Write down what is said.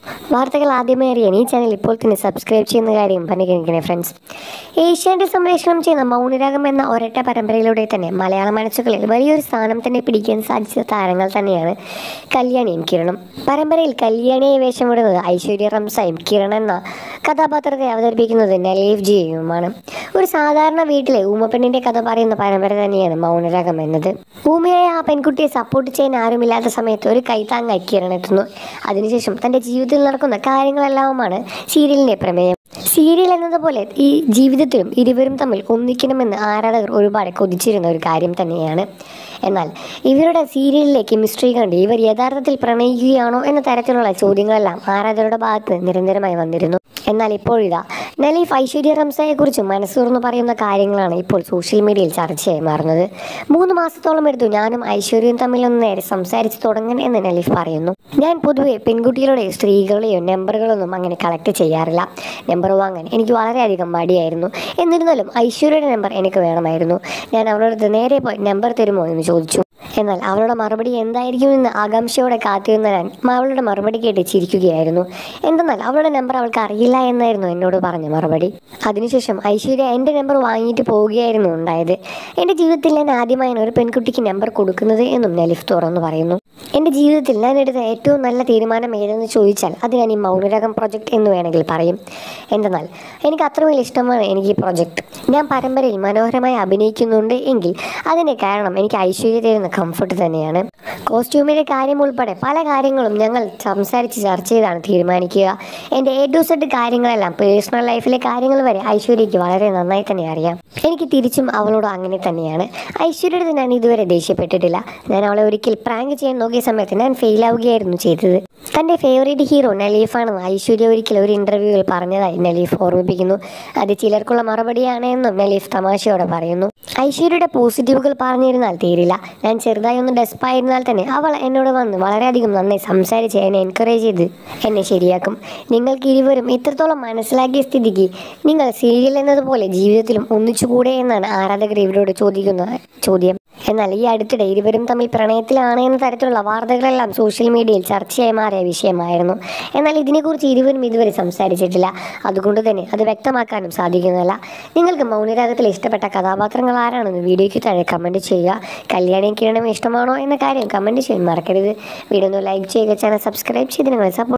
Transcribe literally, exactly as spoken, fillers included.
വാർത്തകൾ ആദ്യമേ അറിയാൻ ഈ ചാനൽ ഇപ്പോൾ തന്നെ സബ്സ്ക്രൈബ് ചെയ്യുന്ന കാര്യം പരിഗണിക്കണേ ഫ്രണ്ട്സ്. ഏഷ്യാനെറ്റ് സംപ്രേഷണം ചെയ്യുന്ന മൗനരാഗം എന്ന ഒരൊറ്റ പരമ്പരയിലൂടെ തന്നെ മലയാള മനസ്സുകളിൽ വലിയൊരു സ്ഥാനം തന്നെ പിടിക്കാൻ സാധിച്ച താരങ്ങൾ തന്നെയാണ് കല്യാണിയും കിരണും. പരമ്പരയിൽ കല്യാണിയെ വേഷമിടുന്നത് ഐശ്വര്യ റംസായും കിരൺ എന്ന കഥാപാത്രത്തെ അവതരിപ്പിക്കുന്നത് നലീഫ് ജിയുമാണ്. ഒരു സാധാരണ വീട്ടിലെ ഊമപ്പെണ്ണിന്റെ കഥ പറയുന്ന പരമ്പര തന്നെയാണ് മൗനരാഗം എന്നത്. ഊമയായ ആ പെൺകുട്ടിയെ സപ്പോർട്ട് ചെയ്യാൻ ആരുമില്ലാത്ത സമയത്ത് ഒരു കൈത്താങ്ങായി കിരൺ എത്തുന്നു. അതിനുശേഷം തൻ്റെ ജീവിതത്തിൽ നടക്കുന്ന കാര്യങ്ങളെല്ലാമാണ് സീരിയലിൻ്റെ പ്രമേയം. സീരിയൽ എന്നതുപോലെ ഈ ജീവിതത്തിലും ഇരുവരും തമ്മിൽ ഒന്നിക്കണമെന്ന് ആരാധകർ ഒരുപാട് കൊതിച്ചിരുന്ന ഒരു കാര്യം തന്നെയാണ്. എന്നാൽ ഇവരുടെ സീരിയലിലെ കെമിസ്ട്രി കണ്ട് ഇവർ യഥാർത്ഥത്തിൽ പ്രണയിക്കുകയാണോ എന്ന തരത്തിലുള്ള ചോദ്യങ്ങളെല്ലാം ആരാധകരുടെ ഭാഗത്ത് നിരന്തരമായി വന്നിരുന്നു. എന്നാൽ ഇപ്പോഴിതാ നലീഫ് ഐശ്വര്യ റംസായെക്കുറിച്ച് മനസ്സ് തുറന്നു പറയുന്ന കാര്യങ്ങളാണ് ഇപ്പോൾ സോഷ്യൽ മീഡിയയിൽ ചർച്ചയായി മാറുന്നത്. മൂന്ന് മാസത്തോളം എടുത്തു ഞാനും ഐശ്വര്യയും തമ്മിലൊന്ന് നേരെ സംസാരിച്ച് തുടങ്ങാൻ എന്ന് നലീഫ് പറയുന്നു. ഞാൻ പൊതുവെ പെൺകുട്ടികളുടെ സ്ത്രീകളുടെയോ നമ്പറുകളൊന്നും അങ്ങനെ കളക്ട് ചെയ്യാറില്ല. നമ്പർ വാങ്ങാൻ എനിക്ക് വളരെയധികം മടിയായിരുന്നു. എന്നിരുന്നാലും ഐശ്വര്യയുടെ നമ്പർ എനിക്ക് വേണമായിരുന്നു. ഞാൻ അവളോട് നേരെ പോയി നമ്പർ തരുമോ എന്ന് ചോദിച്ചു. എന്നാൽ അവളുടെ മറുപടി എന്തായിരിക്കും എന്ന് ആകാംക്ഷയോടെ കാത്തിരുന്ന ഞാൻ അവളുടെ മറുപടി കേട്ട് ചിരിക്കുകയായിരുന്നു. എന്തെന്നാൽ അവളുടെ നമ്പർ അവൾക്ക് അറിയില്ല എന്നായിരുന്നു എന്നോട് പറഞ്ഞ മറുപടി. അതിനുശേഷം ഐശ്വര്യ എൻ്റെ നമ്പർ വാങ്ങിയിട്ട് പോവുകയായിരുന്നു ഉണ്ടായത്. എൻ്റെ ജീവിതത്തിൽ ഞാൻ ആദ്യമായാണ് ഒരു പെൺകുട്ടിക്ക് നമ്പർ കൊടുക്കുന്നത് എന്നും നലീഫ് തുറന്നു പറയുന്നു. എൻ്റെ ജീവിതത്തിൽ ഞാൻ എടുത്ത ഏറ്റവും നല്ല തീരുമാനം ഏതെന്ന് ചോദിച്ചാൽ അത് ഞാൻ ഈ മൗനരാഗം പ്രൊജക്റ്റ് എന്ന് വേണമെങ്കിൽ പറയും. എന്തെന്നാൽ എനിക്ക് അത്രമേൽ ഇഷ്ടമാണ് എനിക്ക് ഈ പ്രൊജക്റ്റ്. ഞാൻ പരമ്പരയിൽ മനോഹരമായി അഭിനയിക്കുന്നുണ്ട് എങ്കിൽ അതിൻ്റെ കാരണം എനിക്ക് ഐശ്വര്യ തരുന്ന കംഫർട്ട് തന്നെയാണ്. കോസ്റ്റ്യൂമിൻ്റെ കാര്യം ഉൾപ്പെടെ പല കാര്യങ്ങളും ഞങ്ങൾ സംസാരിച്ച് ചർച്ച ചെയ്താണ് തീരുമാനിക്കുക. എൻ്റെ എ ടു സെഡ് കാര്യങ്ങളെല്ലാം പേഴ്സണൽ ലൈഫിലെ കാര്യങ്ങൾ വരെ ഐശ്വര്യയ്ക്ക് വളരെ നന്നായി തന്നെ അറിയാം. എനിക്ക് തിരിച്ചും അവളോട് അങ്ങനെ തന്നെയാണ്. ഐശ്വര്യയുടെ ഞാൻ ഇതുവരെ ദേഷ്യപ്പെട്ടിട്ടില്ല. ഞാൻ അവളെ ഒരിക്കൽ പ്രാങ്ക് ചെയ്യാൻ നോക്കിയ സമയത്ത് ഞാൻ ഫെയിൽ ആവുകയായിരുന്നു ചെയ്തത്. തൻ്റെ ഫേവറേറ്റ് ഹീറോ നലീഫാണെന്ന് ഐശ്വര്യ ഒരിക്കൽ ഒരു ഇൻ്റർവ്യൂവിൽ പറഞ്ഞതായി നലീഫ് ഓർമ്മിപ്പിക്കുന്നു. അത് ചിലർക്കുള്ള മറുപടിയാണ് എന്നും നലീഫ് തമാശയോടെ പറയുന്നു. ഐശ്വര്യയുടെ പോസിറ്റീവുകൾ പറഞ്ഞിരുന്നാൽ തീരില്ല. ഞാൻ ചെറുതായി ഒന്ന് ഡെസ്പായിരുന്നാൽ തന്നെ അവൾ എന്നോട് വന്ന് വളരെയധികം നന്നായി സംസാരിച്ച് എന്നെ എൻകറേജ് ചെയ്ത് എന്നെ ശരിയാക്കും. നിങ്ങൾക്ക് ഇരുവരും ഇത്രത്തോളം മനസ്സിലാക്കിയ സ്ഥിതിക്ക് നിങ്ങൾ സീരിയൽ എന്നതുപോലെ ജീവിതത്തിലും ഒന്നിച്ചുകൂടെ എന്നാണ് ആരാധകർ ഇവരോട് ചോദിക്കുന്ന ചോദ്യം. എന്നാൽ ഈ അടുത്തിടെ ഇരുവരും തമ്മിൽ പ്രണയത്തിലാണ് എന്ന തരത്തിലുള്ള വാർത്തകളെല്ലാം സോഷ്യൽ മീഡിയയിൽ ചർച്ചയായി മാറിയ വിഷയമായിരുന്നു. എന്നാൽ ഇതിനെക്കുറിച്ച് ഇരുവരും ഇതുവരെ സംസാരിച്ചിട്ടില്ല. അതുകൊണ്ട് തന്നെ അത് വ്യക്തമാക്കാനും സാധിക്കുന്നതല്ല. നിങ്ങൾക്ക് മൗനരാഗത്തിൽ ഇഷ്ടപ്പെട്ട കഥാപാത്രങ്ങൾ ആരാണെന്ന് വീഡിയോയ്ക്ക് താഴെ കമൻറ്റ് ചെയ്യുക. കല്യാണിയും കിരണും ഇഷ്ടമാണോ എന്ന കാര്യം കമൻറ്റ് ചെയ്യാൻ മറക്കരുത്. വീഡിയോ ഒന്ന് ലൈക്ക് ചെയ്യുക, ചാനൽ സബ്സ്ക്രൈബ് ചെയ്ത് നിങ്ങളെ സപ്പോർട്ട്